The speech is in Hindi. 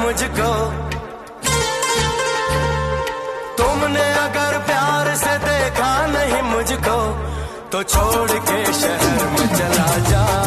मुझको। तुमने अगर प्यार से देखा नहीं मुझको तो छोड़ के शहर में चला जा।